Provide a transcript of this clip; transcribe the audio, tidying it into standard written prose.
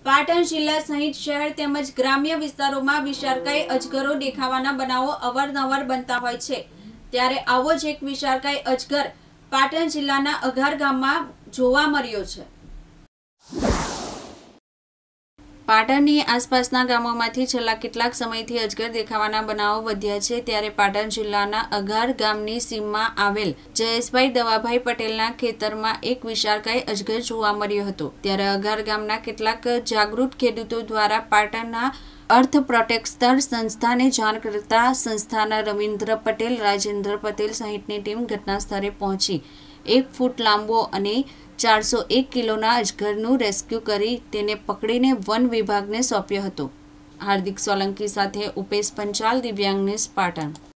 પાટણ જિલ્લા સહિત શહેર તેમજ ગ્રામ્ય વિસ્તારોમાં વિશાળકાય અજગરો દેખાવાના બનાવો અવારનવાર બનતા હોય છે। ત્યારે આવો જ એક વિશાળકાય અજગર પાટણ જિલ્લાના અઘાર ગામમાં જોવા મળ્યો છે। પાટણની આસપાસના ગામોમાંથી છેલ્લા કેટલાક સમયથી અજગર દેખાવાના બનાવો વધ્યા છે। ત્યારે પાટણ જિલ્લાના અઘાર ગામની સીમમાં આવેલ જયેશભાઈ દવાભાઈ પટેલના ખેતરમાં એક વિશાળકાય અજગર જોવા મળ્યો હતો। ત્યારે અઘાર ગામના કેટલાક જાગૃત ખેડૂતો દ્વારા પાટણના અર્થ પ્રોટેક્ટર સંસ્થાને જાણ કરતા સંસ્થાના રવિન્દ્ર પટેલ, રાજેન્દ્ર પટેલ સહિતની ટીમ ઘટના સ્થળે પહોંચી 1 ફૂટ લાંબો અને 401 કિલોના અજગરનું રેસ્ક્યુ કરી તેને પકડીને વન વિભાગને સોંપ્યો હતો। હાર્દિક સોલંકી સાથે ઉપેશ પંચાલ, દિવ્યાંગ ન્યૂઝ, પાટણ।